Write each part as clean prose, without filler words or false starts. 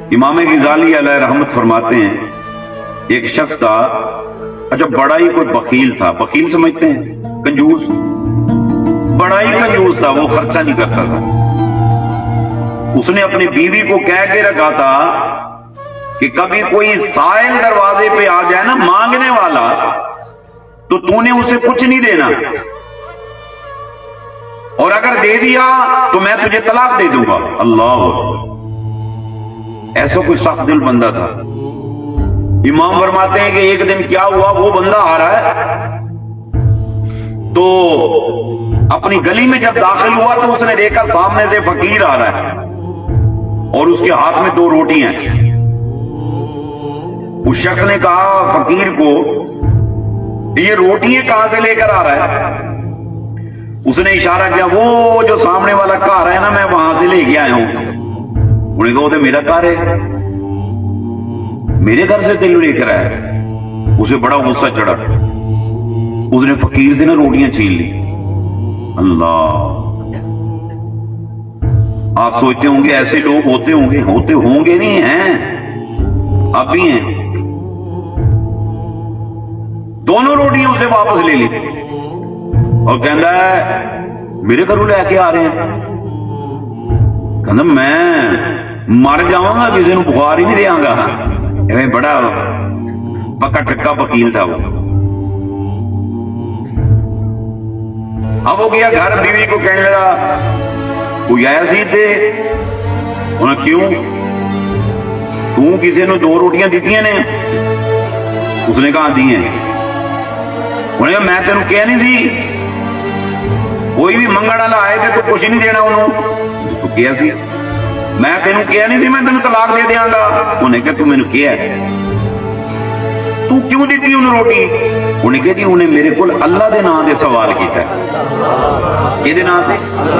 امام غزالی علیہ رحمت فرماتے ہیں ایک شخص تھا، اچھا بڑا ہی کوئی بخیل تھا، بخیل سمجھتے ہیں کنجوس، بڑا ہی کنجوس تھا، وہ خرچہ نہیں کرتا تھا۔ اس نے اپنی بیوی کو کہہ کے رکھا تھا کہ کبھی کوئی سائل دروازے پہ آ جائے نا مانگنے والا تو تو نے اسے کچھ نہیں دینا، اور اگر دے دیا تو میں تجھے طلاق دے دوں گا۔ اللہ، ایسا کوئی سخت دل بندہ تھا۔ امام فرماتے ہیں کہ ایک دن کیا ہوا، وہ بندہ آ رہا ہے تو اپنی گلی میں جب داخل ہوا تو اس نے دیکھا سامنے سے فقیر آ رہا ہے اور اس کے ہاتھ میں 2 روٹیاں ہیں۔ اس شخص نے کہا فقیر کو، یہ روٹیاں کہاں سے لے کر آ رہا ہے؟ اس نے اشارہ کیا، وہ جو سامنے والا گھر ہے نا، میں وہاں سے لے کے آیا ہوں۔ انہوں نے کہا وہ تو میرا گھر ہے، میرے گھر سے تیل لے کر آیا۔ اسے بڑا غصہ چڑھا، اس نے فقیر سے نا روٹیاں چھین لی۔ اللہ، آپ سوچتے ہوں گے ایسے لوگ ہوتے ہوں گے نہیں ہیں، اب بھی ہیں۔ دونوں روٹیاں اسے واپس لے لی اور کہتا ہے میرے گھروں لے کے آ رہے ہیں، کہتا میں مر جاؤں گا، کسی نے بخار ہی نہیں دیا گا۔ بڑا پکا ٹکا وکیل تھا وہ۔ اب وہ گیا گھر، بیوی کو کہنے لگا کوئی آیا سی تھے؟ انہیں کیوں؟ تو کسی نے 2 روٹیاں دیتیاں نے؟ اس نے کہا دی ہیں۔ انہیں کہا میں تینوں کہہ نہیں سی، کوئی بھی منگڑ والا آئے تھے تو کچھ نہیں دینا انہوں تو کیا سی، میں تینوں کہہ نہیں سی میں تینوں طلاق دے دیاں گا۔ انہیں کہا تو میں نے کیا ہے، تو کیوں دیتی انہوں روٹی؟ انہیں کہا جی انہیں میرے کو اللہ دے نام دے سوال کیتا ہے۔ یہ دے نام دے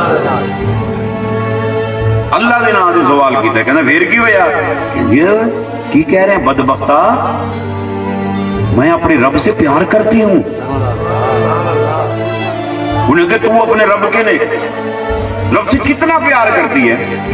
اللہ دے نام دے سوال کیتا ہے۔ کہنا پھر کی ہویا؟ کی کہہ رہے ہیں بدبختہ، میں اپنے رب سے پیار کرتی ہوں۔ انہیں کہ تو اپنے رب کے رب سے کتنا پیار کرتی ہے؟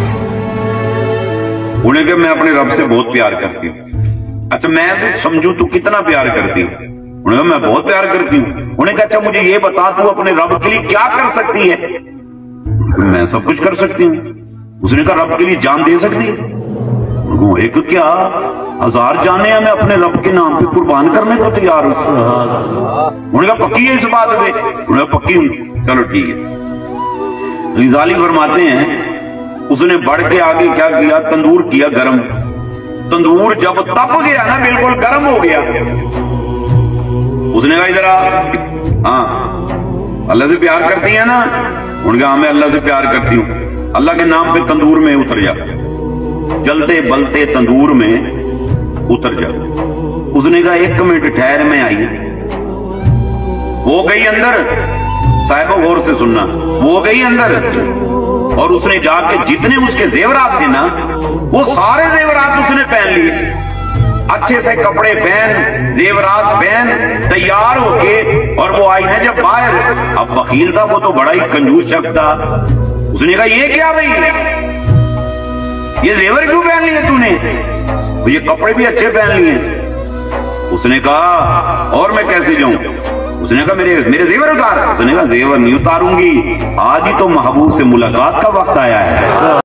انہیں کہ میں اپنے رب سے بہت پیار کرتی ہوں۔ اچھا میں سمجھوں تو کتنا پیار کرتی ہوں؟ انہیں کہا میں بہت پیار کرتی ہوں۔ انہیں کہا اچھا مجھے یہ بتا تو اپنے رب کے لیے کیا کر سکتی ہے؟ میں سب کچھ کر سکتی ہوں۔ اس نے کہا رب کے لیے جان دے سکتی ہے؟ ایک کیا 1000 جانیں ہیں میں اپنے رب کے نام پہ قربان کرنے کو تیار ہوں۔ انہوں نے کہا پکی ہے اس بات پہ؟ انہوں نے کہا پکی ہوں۔ چلو ٹھیک ہے۔ غزالی فرماتے ہیں اس نے بڑھ کے آگے کیا کیا، تندور کیا گرم۔ تندور جب تپ گیا نا، بالکل گرم ہو گیا، اس نے کہا ادھر آ، ہاں اللہ سے پیار کرتی ہیں نا؟ انہوں نے کہا میں اللہ سے پیار کرتی ہوں، اللہ کے نام پہ تندور میں اتر جا، جلتے بلتے تندور میں اتر جا۔ اس نے کہا 1 منٹ ٹھہر میں آئی۔ وہ گئی اندر، صاحبہ غور سے سننا، وہ گئی اندر اور اس نے جا کے جتنے اس کے زیورات تھے نا وہ سارے زیورات اس نے پہن لیے، اچھے سے کپڑے پہن، زیورات پہن، تیار ہو کے، اور وہ آئی نا جب باہر، اب بخیل تھا وہ تو بڑا ہی کنجوس شخص تھا۔ اس نے کہا یہ کیا بھائی، یہ زیور کیوں پہن لیے تو نے؟ یہ کپڑے بھی اچھے پہن لیے۔ اس نے کہا اور میں کیسے جاؤں؟ اس نے کہا میرے زیور اتار۔ اس نے کہا زیور نہیں اتاروں گی، آج ہی تو محبوب سے ملاقات کا وقت آیا ہے۔